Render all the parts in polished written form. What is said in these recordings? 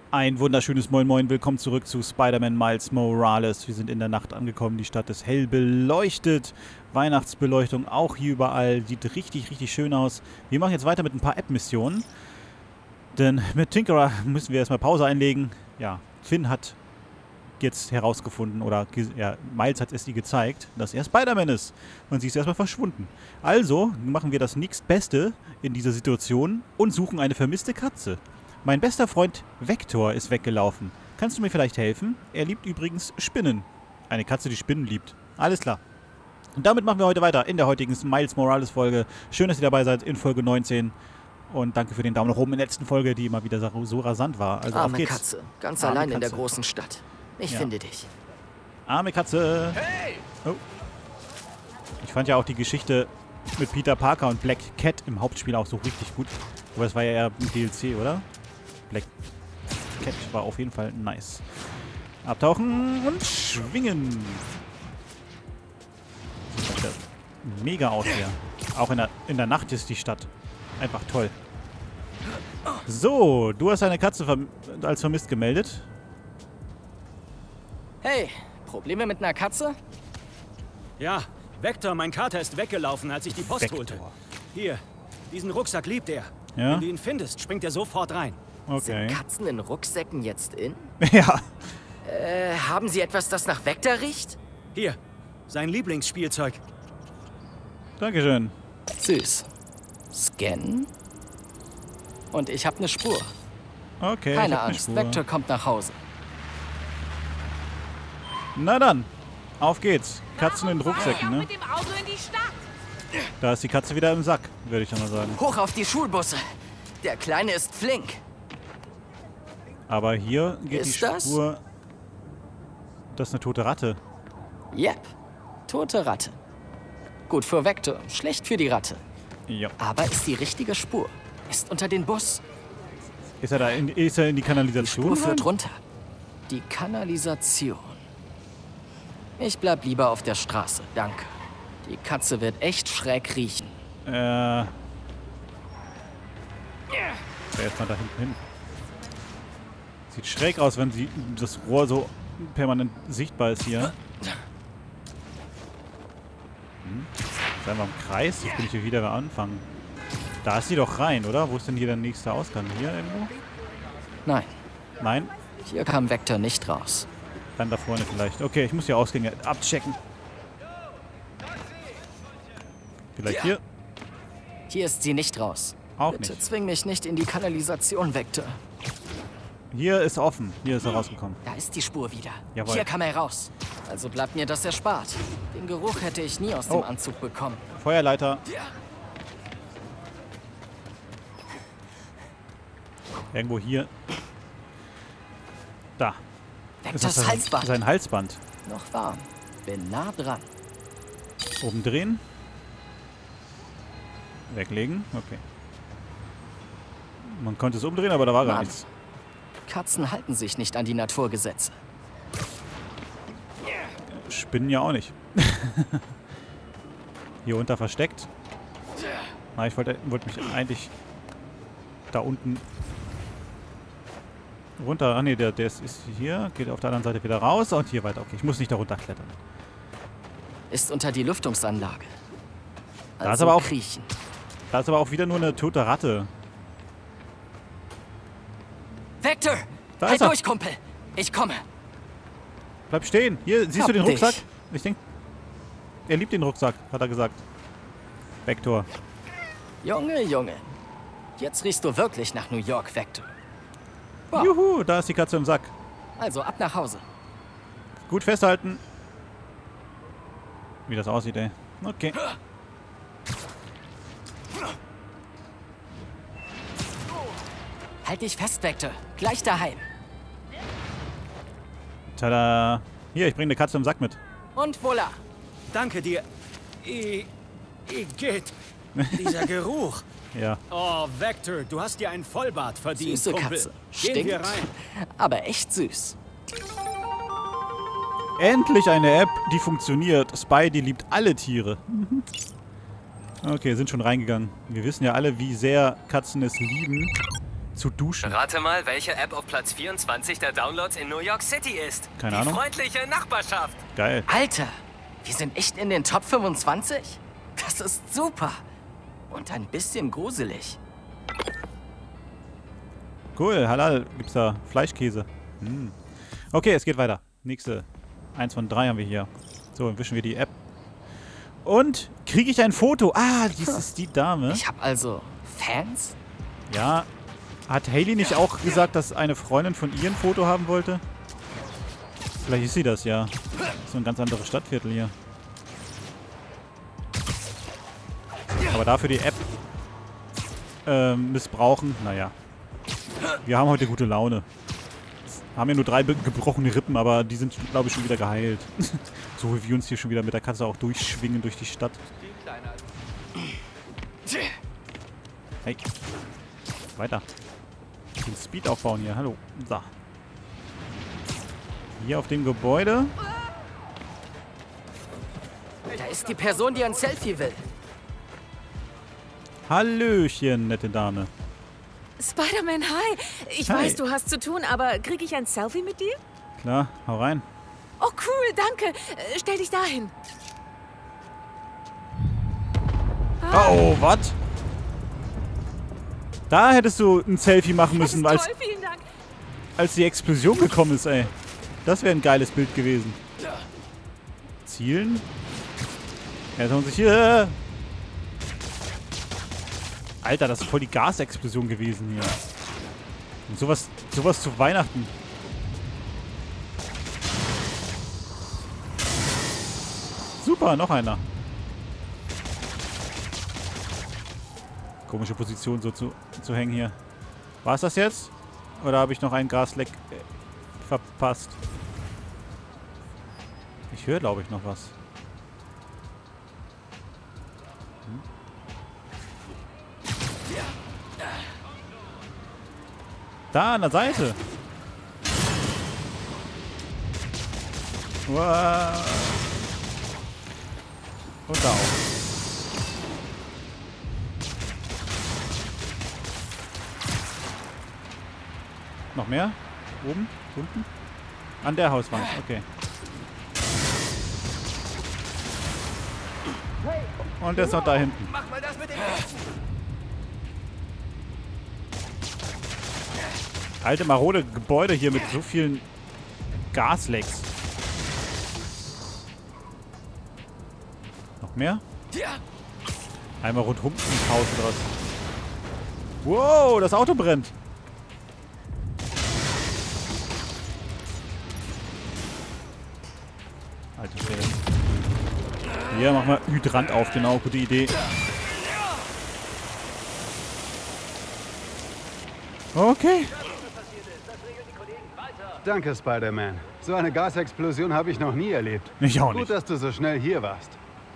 Ein wunderschönes Moin Moin, willkommen zurück zu Spider-Man Miles Morales. Wir sind in der Nacht angekommen, die Stadt ist hell beleuchtet. Weihnachtsbeleuchtung auch hier überall, sieht richtig, richtig schön aus. Wir machen jetzt weiter mit ein paar App-Missionen. Denn mit Tinkerer müssen wir erstmal Pause einlegen. Ja, Finn hat jetzt herausgefunden, oder ja, Miles hat es ihr gezeigt, dass er Spider-Man ist. Und sie ist erstmal verschwunden. Also machen wir das nächstbeste in dieser Situation und suchen eine vermisste Katze. Mein bester Freund Vector ist weggelaufen. Kannst du mir vielleicht helfen? Er liebt übrigens Spinnen. Eine Katze, die Spinnen liebt. Alles klar. Und damit machen wir heute weiter in der heutigen Miles Morales Folge. Schön, dass ihr dabei seid in Folge 19. Und danke für den Daumen nach oben in der letzten Folge, die immer wieder so rasant war. Also arme auf geht's. Katze, ganz allein in der großen Stadt. Ich finde dich. Arme Katze. Hey! Oh. Ich fand ja auch die Geschichte mit Peter Parker und Black Cat im Hauptspiel auch so richtig gut. Aber das war ja eher ein DLC, oder? Black Cat war auf jeden Fall nice. Abtauchen und schwingen. Sieht wieder mega aus hier. Auch in der Nacht ist die Stadt einfach toll. So, du hast eine Katze als vermisst gemeldet. Hey, Probleme mit einer Katze? Ja, Vector, mein Kater, ist weggelaufen, als ich die Post Vector. holte. Hier, diesen Rucksack liebt er. Ja? Wenn du ihn findest, springt er sofort rein. Okay. Sind Katzen in Rucksäcken jetzt in? Ja. Haben sie etwas, das nach Vector riecht? Hier, sein Lieblingsspielzeug. Dankeschön. Süß. Scannen? Und ich habe eine Spur. Okay. ich Keine hab eine Angst, Spur. Vector kommt nach Hause. Na dann, auf geht's. Katzen in Rucksäcken, ne? Mit dem Auto in die Stadt. Da ist die Katze wieder im Sack, würde ich dann mal sagen. Hoch auf die Schulbusse. Der Kleine ist flink. Aber hier geht Ist die das? Spur... Das ist eine tote Ratte. Yep. Tote Ratte. Gut für Vector, schlecht für die Ratte. Ja. Aber ist die richtige Spur. Ist unter den Bus. Ist er in die Kanalisation? Spur führt runter. Die Kanalisation. Ich bleib lieber auf der Straße, danke. Die Katze wird echt schräg riechen. Wer jetzt mal da hinten hin? Sieht schräg aus, wenn das Rohr so permanent sichtbar ist hier. Ist einfach im Kreis. Jetzt bin ich hier wieder am Anfang. Da ist sie doch rein, oder? Wo ist denn hier der nächste Ausgang? Hier irgendwo? Nein, Nein? hier kam Vector nicht raus. Dann da vorne vielleicht. Okay, ich muss die Ausgänge abchecken. Vielleicht hier? Hier ist sie nicht raus. Auch Bitte nicht. zwing mich nicht in die Kanalisation, Vector. Hier ist offen. Hier ist er rausgekommen. Da ist die Spur wieder. Jawohl. Hier kam er raus. Also bleibt mir das erspart. Den Geruch hätte ich nie aus dem Oh. Anzug bekommen. Feuerleiter. Irgendwo hier. Da. Ist das Vectors Halsband. sein Halsband. Noch warm. Bin nah dran. Oben drehen. Weglegen. Okay. Man konnte es umdrehen, aber da war gar Mann. nichts. Katzen halten sich nicht an die Naturgesetze. Spinnen ja auch nicht. Hier unter versteckt. Na, ich wollte mich eigentlich da unten runter. Ah ne, der ist hier. Geht auf der anderen Seite wieder raus und hier weiter. Okay, ich muss nicht da runter klettern. Ist unter die Lüftungsanlage. Da ist aber auch- kriechen. Da ist aber auch wieder nur eine tote Ratte. Vector! Da halt ist er. durch, Kumpel! Ich komme! Bleib stehen. Hier, siehst Hab du den dich. Rucksack? Ich denke, er liebt den Rucksack, hat er gesagt. Vector. Junge, Junge. Jetzt riechst du wirklich nach New York, Vector. Wow. Juhu, da ist die Katze im Sack. Also ab nach Hause. Gut festhalten. Wie das aussieht, ey. Okay. Halt dich fest, Vector. Gleich daheim. Tada. Hier, ich bringe eine Katze im Sack mit. Und voila. Danke dir. Geht. Dieser Geruch. Ja. Oh, Vector, du hast dir einen Vollbart verdient, Süße Kumpel. Katze. Gehen wir Stinkt. rein. Aber echt süß. Endlich eine App, die funktioniert. Spidey liebt alle Tiere. Okay, sind schon reingegangen. Wir wissen ja alle, wie sehr Katzen es lieben, zu duschen. Rate mal, welche App auf Platz 24 der Downloads in New York City ist. Keine Ahnung. Die freundliche Nachbarschaft. Geil. Alter, wir sind echt in den Top 25? Das ist super. Und ein bisschen gruselig. Cool, halal. Gibt's da Fleischkäse. Hm. Okay, es geht weiter. Nächste. 1 von 3 haben wir hier. So, dann wischen wir die App. Und kriege ich ein Foto? Ah, dies ist die Dame. Ich habe also Fans? Ja. Hat Hailey nicht auch gesagt, dass eine Freundin von ihr ein Foto haben wollte? Vielleicht ist sie das, ja. So ein ganz anderes Stadtviertel hier. Aber dafür die App missbrauchen, naja. Wir haben heute gute Laune. Haben ja nur 3 gebrochene Rippen, aber die sind, glaube ich, schon wieder geheilt. So wie wir uns hier schon wieder mit der Katze auch durchschwingen durch die Stadt. Hey. Weiter. Den Speed aufbauen hier. Hallo. So. Hier auf dem Gebäude. Da ist die Person, die ein Selfie will. Hallöchen, nette Dame. Spider-Man, hi. Ich Hi. weiß, du hast zu tun, aber kriege ich ein Selfie mit dir? Klar, hau rein. Oh, cool, danke. Stell dich dahin. Oh, was? Da hättest du ein Selfie machen Das ist müssen, toll, vielen Dank. als die Explosion gekommen ist, ey. Das wäre ein geiles Bild gewesen. Zielen? Jetzt haben wir sich hier... Alter, das ist voll die Gasexplosion gewesen hier. Und sowas zu Weihnachten. Super, noch einer. Komische Position so zu hängen hier. War es das jetzt? Oder habe ich noch einen Gasleck verpasst? Ich höre, glaube ich, noch was. Da an der Seite. Wow. Und da auch. Noch mehr? Oben? Unten? An der Hauswand, okay. Und der ist noch da hinten. Mach mal das mit dem Herzen. Alte, marode Gebäude hier mit so vielen Gaslecks. Noch mehr? Einmal rundum ins Haus oder was? Wow, das Auto brennt. Alter Schwede. Hier, mach mal Hydrant auf, genau, gute Idee. Okay. Danke, Spider-Man. So eine Gasexplosion habe ich noch nie erlebt. Ich auch Gut, nicht. dass du so schnell hier warst.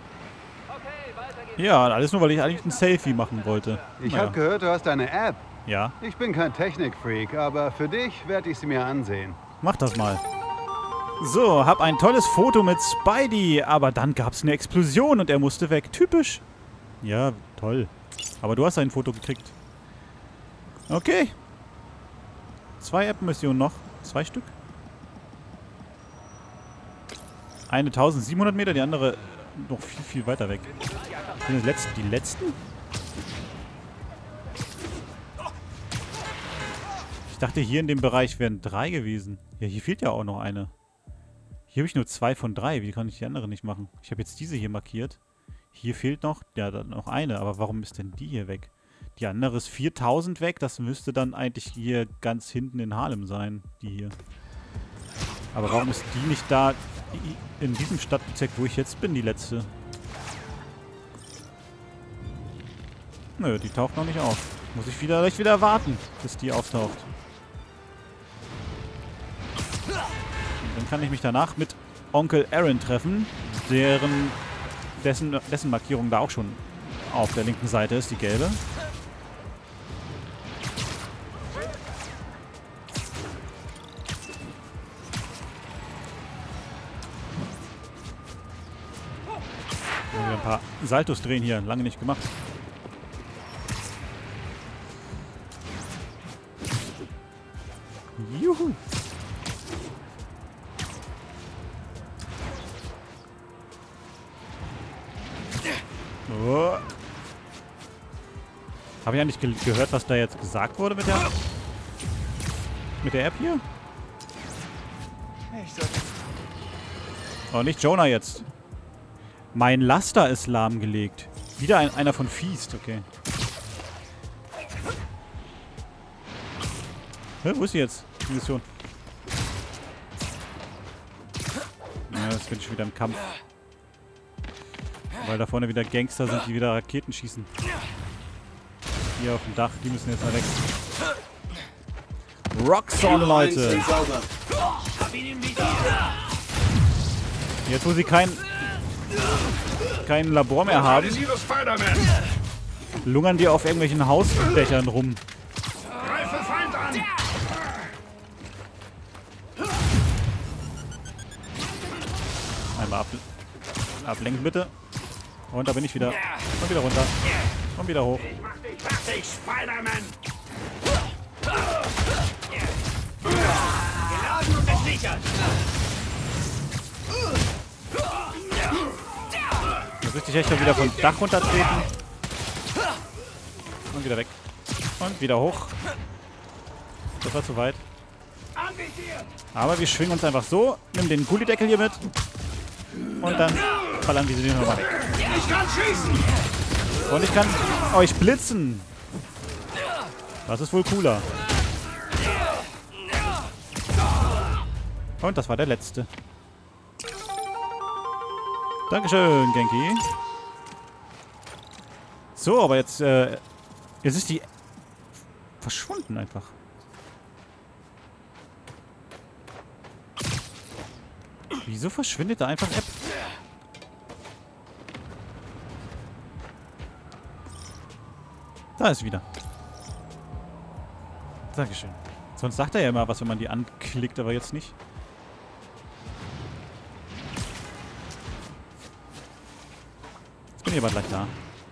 Ja, alles nur, weil ich eigentlich ein Selfie machen wollte. Ich Naja. habe gehört, du hast eine App. Ja, Ich bin kein Technikfreak, aber für dich werde ich sie mir ansehen. mach das mal. So, hab ein tolles Foto mit Spidey, aber dann gab's eine Explosion und er musste weg. Typisch. Ja, toll. Aber du hast ein Foto gekriegt. Okay. 2 App-Missionen noch. 2 Stück. Eine 1700 Meter, die andere noch viel, viel weiter weg. Sind das die letzten? Ich dachte, hier in dem Bereich wären 3 gewesen. Ja, hier fehlt ja auch noch eine. Hier habe ich nur 2 von 3. Wie kann ich die andere nicht machen? Ich habe jetzt diese hier markiert. Hier fehlt noch, ja, dann noch eine. Aber warum ist denn die hier weg? Die andere ist 4000 weg. Das müsste dann eigentlich hier ganz hinten in Harlem sein. Die hier. Aber warum ist die nicht da in diesem Stadtbezirk, wo ich jetzt bin, die letzte? Nö, die taucht noch nicht auf. Muss ich vielleicht wieder warten, bis die auftaucht. Und dann kann ich mich danach mit Onkel Aaron treffen, dessen Markierung da auch schon auf der linken Seite ist, die gelbe. Ein paar Saltos drehen hier, lange nicht gemacht. Juhu. Oh. Habe ich eigentlich gehört, was da jetzt gesagt wurde mit der App hier? Oh, nicht Jonah jetzt. Mein Laster ist lahmgelegt. Wieder einer von Feast, okay. Hä, wo ist sie jetzt? Die Mission. Ja, das bin ich wieder im Kampf. Weil da vorne wieder Gangster sind, die wieder Raketen schießen. Hier auf dem Dach, die müssen jetzt mal weg. Roxxon, Leute! Jetzt, wo sie kein Labor mehr haben, lungern die auf irgendwelchen Hausdächern rum. Einmal ablenken, bitte. Und da bin ich wieder. Und wieder runter. Und wieder hoch. Ich mach dich fertig, Spider-Man! Geladen und gesichert! Da müsste ich echt mal wieder vom Dach runtertreten. Und wieder weg. Und wieder hoch. Das war zu weit. Aber wir schwingen uns einfach so. Nimm den Gullideckel hier mit. Und dann ballern diese Dinge nochmal weg. Ich kann schießen! Und ich kann euch blitzen. Das ist wohl cooler. Und das war der letzte. Dankeschön, Genki. So, aber jetzt ist die verschwunden einfach. Wieso verschwindet da einfach App? Da ist sie wieder. Dankeschön. Sonst sagt er ja immer was, wenn man die anklickt, aber jetzt nicht. Jetzt bin ich aber gleich da.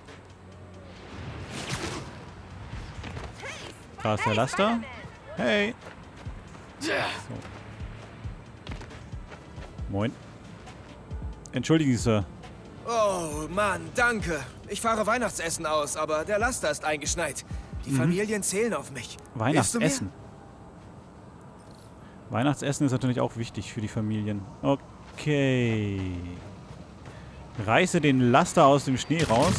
Da ist der Laster. Hey! So. Moin. Entschuldigen Sie, Sir. Oh, Mann, danke. Ich fahre Weihnachtsessen aus, aber der Laster ist eingeschneit. Die Familien zählen auf mich. Weihnachtsessen. Weihnachtsessen ist natürlich auch wichtig für die Familien. Okay. Reiße den Laster aus dem Schnee raus.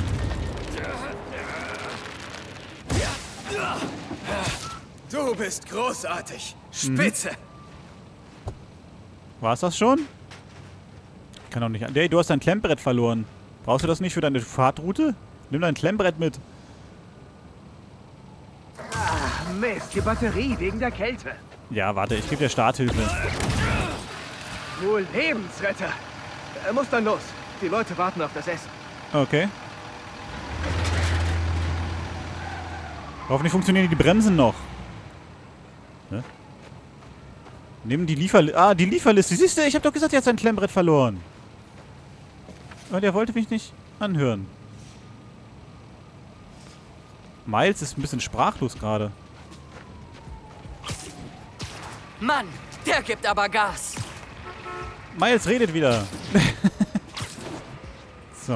Du bist großartig. Spitze. War's das schon? Kann doch nicht. Hey, du hast dein Klemmbrett verloren. Brauchst du das nicht für deine Fahrtroute? Nimm dein Klemmbrett mit. Ah, Mist, die Batterie wegen der Kälte. Ja, warte, ich gebe dir Starthilfe. Wohl Lebensretter. Muss dann los. Die Leute warten auf das Essen. Okay. Hoffentlich funktionieren die Bremsen noch. Ne? Nimm die Lieferliste. Ah, die Lieferliste. Siehst du, ich habe doch gesagt, er hat sein Klemmbrett verloren. Und er wollte mich nicht anhören. Miles ist ein bisschen sprachlos gerade. Mann, der gibt aber Gas. Miles redet wieder. So.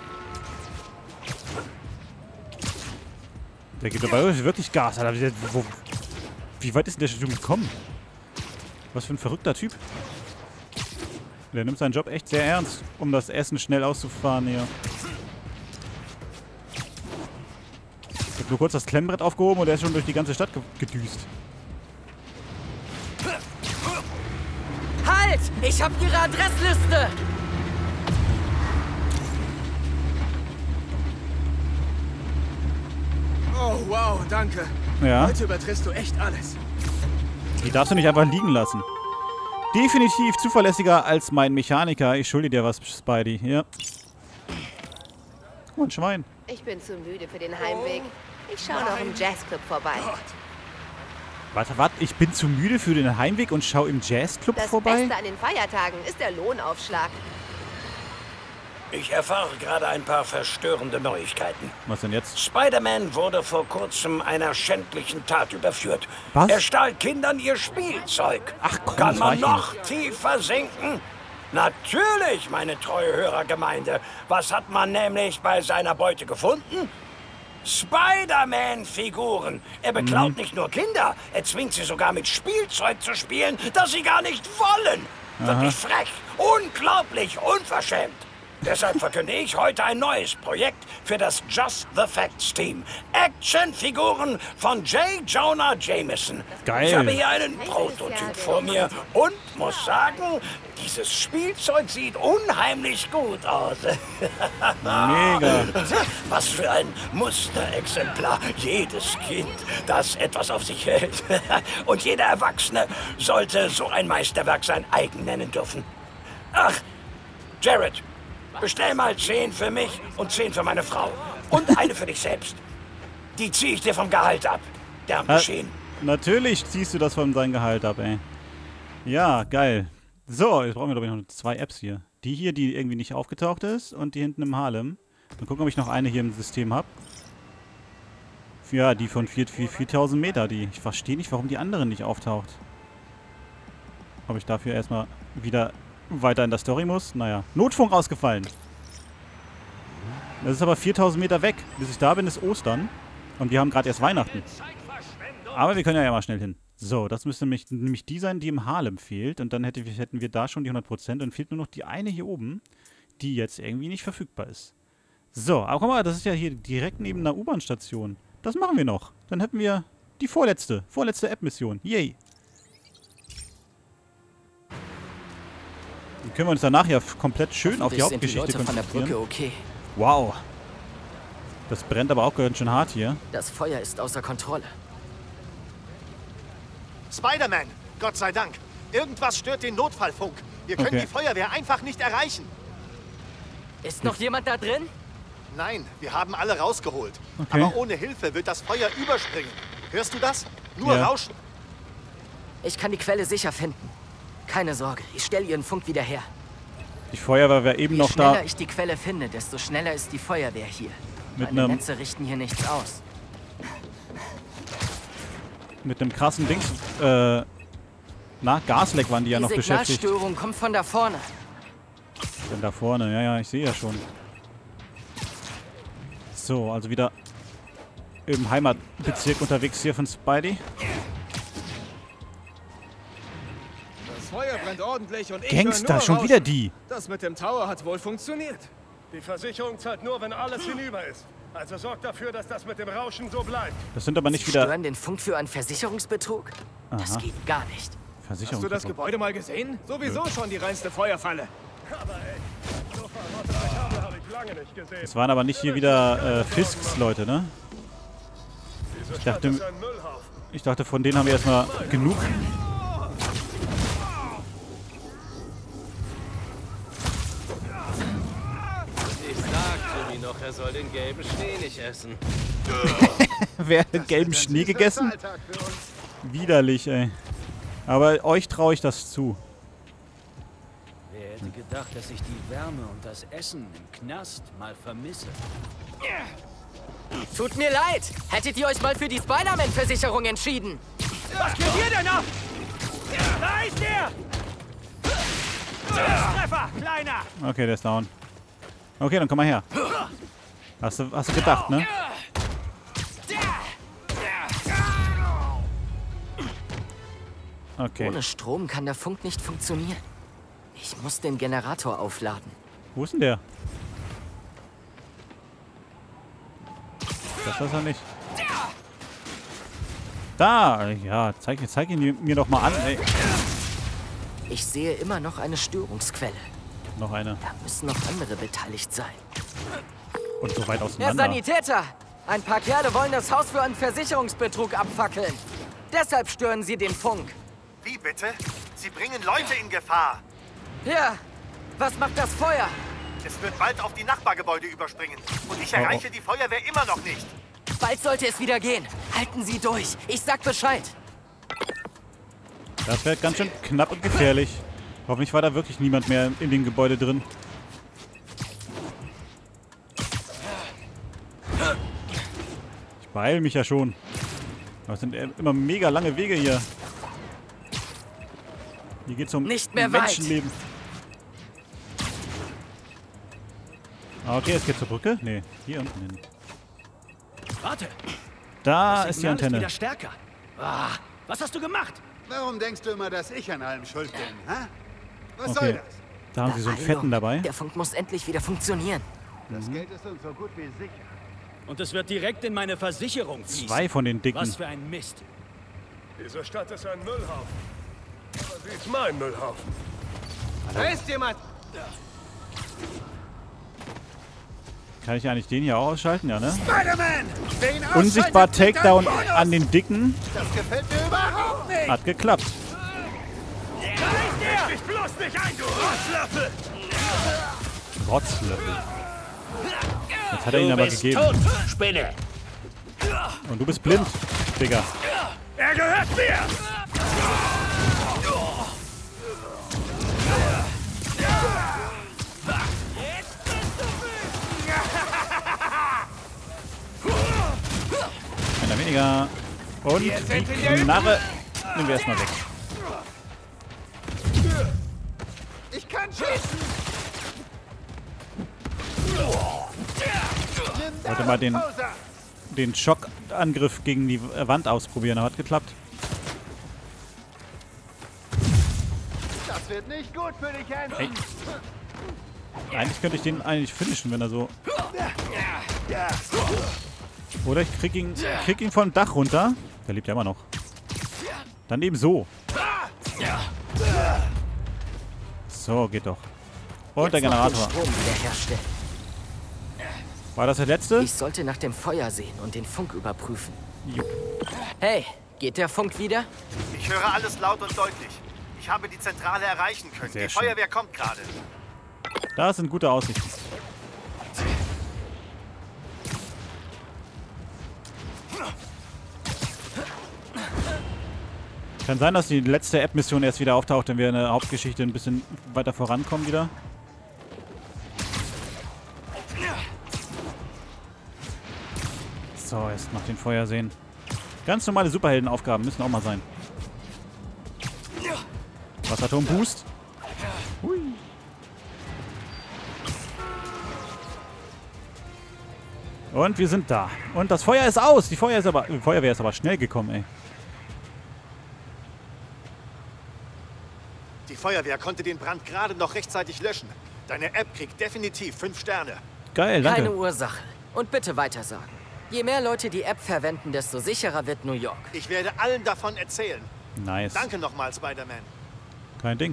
Der gibt aber wirklich Gas. Alter. Wie weit ist denn der schon gekommen? Was für ein verrückter Typ. Der nimmt seinen Job echt sehr ernst, um das Essen schnell auszufahren hier. Ich hab nur kurz das Klemmbrett aufgehoben und er ist schon durch die ganze Stadt gedüst. Halt! Ich hab Ihre Adressliste! Oh, wow, danke. Ja. Heute übertriffst du echt alles. Die darfst du nicht einfach liegen lassen. Definitiv zuverlässiger als mein Mechaniker. Ich schulde dir was, Spidey. Ja. Oh, ein Schwein. Ich bin zu müde für den Heimweg. Ich schaue noch im Jazzclub vorbei. Warte. Ich bin zu müde für den Heimweg und schaue im Jazzclub Das vorbei? Beste an den Feiertagen ist der Lohnaufschlag. Ich erfahre gerade ein paar verstörende Neuigkeiten. Was denn jetzt? Spider-Man wurde vor kurzem einer schändlichen Tat überführt. Was? Er stahl Kindern ihr Spielzeug. Ach komm, Kann das man reicht noch nicht. tiefer sinken? Natürlich, meine treue Hörergemeinde. Was hat man nämlich bei seiner Beute gefunden? Spider-Man-Figuren. Er beklaut nicht nur Kinder, er zwingt sie sogar mit Spielzeug zu spielen, das sie gar nicht wollen. Wirklich frech, unglaublich, unverschämt. Deshalb verkünde ich heute ein neues Projekt für das Just the Facts Team. Actionfiguren von J. Jonah Jameson. Geil. Ich habe hier einen Prototyp vor mir und muss sagen, dieses Spielzeug sieht unheimlich gut aus. Mega. Was für ein Musterexemplar. Jedes Kind, das etwas auf sich hält. Und jeder Erwachsene sollte so ein Meisterwerk sein eigen nennen dürfen. Ach, Jared, bestell mal 10 für mich und 10 für meine Frau. Und eine für dich selbst. Die ziehe ich dir vom Gehalt ab. Gern geschehen. Natürlich ziehst du das von seinem Gehalt ab, ey. Ja, geil. So, jetzt brauchen wir, glaube ich, noch 2 Apps hier. Die hier, die irgendwie nicht aufgetaucht ist und die hinten im Harlem. Mal gucken, ob ich noch eine hier im System habe. Ja, die von 4000 Meter. Ich verstehe nicht, warum die andere nicht auftaucht. Ob ich dafür erstmal wieder weiter in der Story muss? Naja. Notfunk ausgefallen. Das ist aber 4000 Meter weg. Bis ich da bin, ist Ostern. Und wir haben gerade erst Weihnachten. Aber wir können ja mal schnell hin. So, das müsste nämlich die sein, die im Harlem fehlt. Und dann hätten wir da schon die 100%. Und fehlt nur noch die eine hier oben, die jetzt irgendwie nicht verfügbar ist. So, aber guck mal, das ist ja hier direkt neben einer U-Bahn-Station. Das machen wir noch. Dann hätten wir die vorletzte App-Mission. Yay. Dann können wir uns danach ja komplett schön auf die Hauptgeschichte konzentrieren. Okay. Wow. Das brennt aber auch ganz schön hart hier. Das Feuer ist außer Kontrolle. Spider-Man, Gott sei Dank. Irgendwas stört den Notfallfunk. Wir können die Feuerwehr einfach nicht erreichen. Ist noch jemand da drin? Nein, wir haben alle rausgeholt. Okay. Aber ohne Hilfe wird das Feuer überspringen. Hörst du das? Nur Rauschen. Ich kann die Quelle sicher finden. Keine Sorge, ich stelle Ihren Funk wieder her. Die Feuerwehr wäre eben noch da. Je schneller ich die Quelle finde, desto schneller ist die Feuerwehr hier. Meine Netze richten hier nichts aus. Mit einem krassen Dings. Gasleck waren die ja noch beschäftigt. Die Signalstörung kommt von da vorne. Denn da vorne, ja, ich sehe ja schon. So, also wieder im Heimatbezirk unterwegs hier von Spidey. Das Feuer brennt ordentlich und ich Gangster, nur schon rauschen. wieder die. Das mit dem Tower hat wohl funktioniert. Die Versicherung zahlt nur, wenn alles hinüber ist. Also sorgt dafür, dass das mit dem Rauschen so bleibt. Das sind aber nicht Sie wieder... stören den Funk für einen Versicherungsbetrug? Das geht gar nicht. Hast du das Gebäude mal gesehen? Sowieso schon die reinste Feuerfalle. Aber ey, so verrottete Kabel habe ich lange nicht gesehen. Das waren aber nicht hier wieder Fisks Leute, ne? Ich dachte, von denen haben wir erstmal genug. Ich sagte mir noch, er soll den gelben Schnee nicht essen. Wer hat den gelben Schnee gegessen? Widerlich, ey. Aber euch traue ich das zu. Wer hätte gedacht, dass ich die Wärme und das Essen im Knast mal vermisse? Tut mir leid. Hättet ihr euch mal für die Spider-Man-Versicherung entschieden? Was geht hier denn ab? Da ist der! Treffer, Kleiner! Okay, der ist down. Okay, dann komm mal her. Hast du gedacht, ne? Okay. Ohne Strom kann der Funk nicht funktionieren. Ich muss den Generator aufladen. Wo ist denn der? Das ist er nicht. Da! Ja, zeig ihn mir doch mal an, ey. Ich sehe immer noch eine Störungsquelle. Noch eine. Da müssen noch andere beteiligt sein. Und so weit Herr auseinander. Sanitäter! Ein paar Kerle wollen das Haus für einen Versicherungsbetrug abfackeln. Deshalb stören sie den Funk. Wie bitte? Sie bringen Leute in Gefahr. Ja, was macht das Feuer? Es wird bald auf die Nachbargebäude überspringen. Und ich erreiche die Feuerwehr immer noch nicht. Bald sollte es wieder gehen. Halten Sie durch. Ich sag Bescheid. Das wäre ganz schön knapp und gefährlich. Hoffentlich war da wirklich niemand mehr in dem Gebäude drin. beeil mich ja schon. Das sind immer mega lange Wege hier. Hier geht's um Nicht mehr Menschenleben. Ah, okay, es geht zur Brücke. Nee, hier unten hin. Warte! Da Das ist die Signal Antenne. wieder stärker. Ah, was hast du gemacht? Warum denkst du immer, dass ich an allem schuld bin, hä? Was Okay. soll das? Da haben sie so einen Beeilung. Fetten dabei. Der Funk muss endlich wieder funktionieren. Das Geld ist uns so gut wie sicher. Und es wird direkt in meine Versicherung fließen. 2 von den Dicken. Was für ein Mist. Diese Stadt ist ein Müllhaufen. Aber sie ist mein Müllhaufen. Da ist jemand! Kann ich eigentlich den hier auch ausschalten? Ja, ne? Spider-Man! Wer ihn Unsichtbar ausschaltet, kriegt Takedown einen Bonus! an den Dicken. Das gefällt mir überhaupt nicht! Hat geklappt. Riech mich bloß nicht ein, du Rotzlöffel! Rotzlöffel. Jetzt hat er ihn aber gegeben. Tot, Spinne! Und du bist blind, Digga. Er gehört mir! Einer weniger. Und die Knarre nehmen wir erstmal weg. Ich kann schießen! Wollte mal den Schockangriff gegen die Wand ausprobieren, aber hat geklappt. Das wird nicht gut für dich, Enden. Hey. Eigentlich könnte ich den eigentlich finishen, wenn er so... Oder ich krieg ihn vom Dach runter. Der lebt ja immer noch. Dann eben so. So, geht doch. Und der Generator. Strom wiederherstellen. War das der letzte? Ich sollte nach dem Feuer sehen und den Funk überprüfen. Jo. Hey, geht der Funk wieder? Ich höre alles laut und deutlich. Ich habe die Zentrale erreichen können. Sehr Die schön. Feuerwehr kommt gerade. Da sind gute Aussichten. Kann sein, dass die letzte App-Mission erst wieder auftaucht, wenn wir in der Hauptgeschichte ein bisschen weiter vorankommen wieder. So, erst nach dem Feuer sehen. Ganz normale Superheldenaufgaben müssen auch mal sein. Wasserturm-Boost. Hui. Und wir sind da. Und das Feuer ist aus. Die Feuerwehr ist aber schnell gekommen, ey. Die Feuerwehr konnte den Brand gerade noch rechtzeitig löschen. Deine App kriegt definitiv 5 Sterne. Geil, danke. Keine Ursache. Und bitte weitersagen. Je mehr Leute die App verwenden, desto sicherer wird New York. Ich werde allen davon erzählen. Nice. Danke nochmal, Spider-Man. Kein Ding.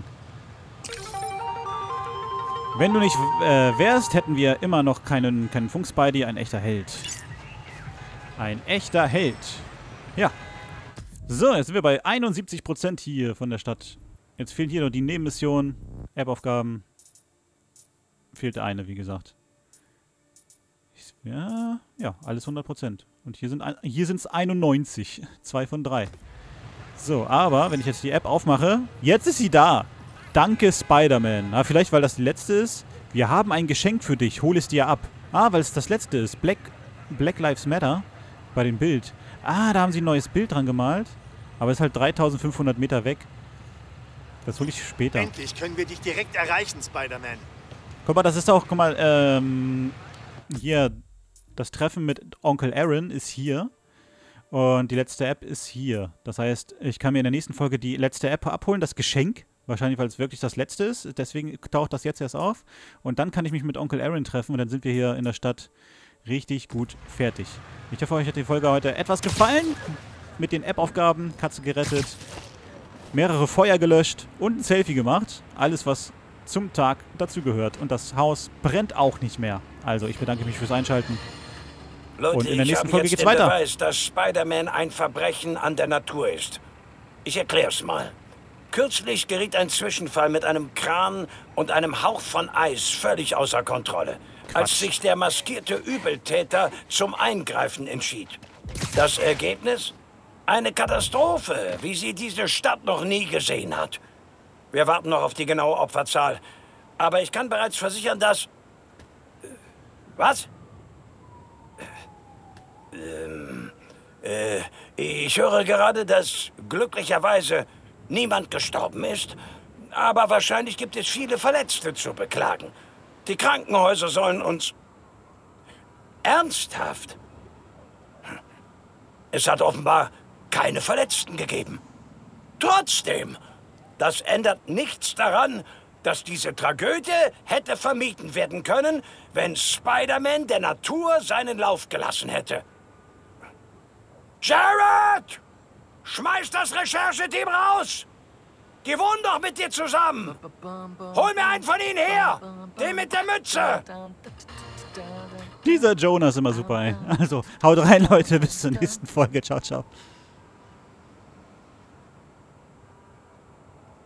Wenn du nicht wärst, hätten wir immer noch keinen Funk-Spidey. Ein echter Held. Ein echter Held. Ja. So, jetzt sind wir bei 71% hier von der Stadt. Jetzt fehlen hier noch die Nebenmissionen, App-Aufgaben. Fehlt eine, wie gesagt. Ja, alles 100%. Und hier sind es 91. 2 von 3. So, aber wenn ich jetzt die App aufmache, jetzt ist sie da. Danke, Spider-Man. Ah, vielleicht, weil das die letzte ist. Wir haben ein Geschenk für dich. Hol es dir ab. Ah, weil es das letzte ist. Black Lives Matter bei dem Bild. Ah, da haben sie ein neues Bild dran gemalt. Aber es ist halt 3500 Meter weg. Das hole ich später. Endlich können wir dich direkt erreichen, Spider-Man. Guck mal, das ist auch, guck mal, hier, das Treffen mit Onkel Aaron ist hier. Und die letzte App ist hier. Das heißt, ich kann mir in der nächsten Folge die letzte App abholen, das Geschenk. Wahrscheinlich, weil es wirklich das letzte ist. Deswegen taucht das jetzt erst auf. Und dann kann ich mich mit Onkel Aaron treffen und dann sind wir hier in der Stadt richtig gut fertig. Ich hoffe, euch hat die Folge heute etwas gefallen. Mit den App-Aufgaben, Katze gerettet, mehrere Feuer gelöscht und ein Selfie gemacht. Alles, was zum Tag dazugehört. Und das Haus brennt auch nicht mehr. Also, ich bedanke mich fürs Einschalten. Leute, und in der nächsten ich Folge jetzt geht's den weiter. Beweis, dass Spider-Man ein Verbrechen an der Natur ist. Ich erklär's mal. Kürzlich geriet ein Zwischenfall mit einem Kran und einem Hauch von Eis völlig außer Kontrolle, als sich der maskierte Übeltäter zum Eingreifen entschied. Das Ergebnis? Eine Katastrophe, wie sie diese Stadt noch nie gesehen hat. Wir warten noch auf die genaue Opferzahl. Aber ich kann bereits versichern, dass... Was? Ich höre gerade, dass glücklicherweise niemand gestorben ist, aber wahrscheinlich gibt es viele Verletzte zu beklagen. Die Krankenhäuser sollen uns... Ernsthaft? Es hat offenbar keine Verletzten gegeben. Trotzdem, das ändert nichts daran, dass diese Tragödie hätte vermieden werden können, wenn Spider-Man der Natur seinen Lauf gelassen hätte. Jared! Schmeiß das Rechercheteam raus! Die wohnen doch mit dir zusammen! Hol mir einen von ihnen her! Den mit der Mütze! Dieser Jonah ist immer super, ey. Also, haut rein, Leute. Bis zur nächsten Folge. Ciao, ciao.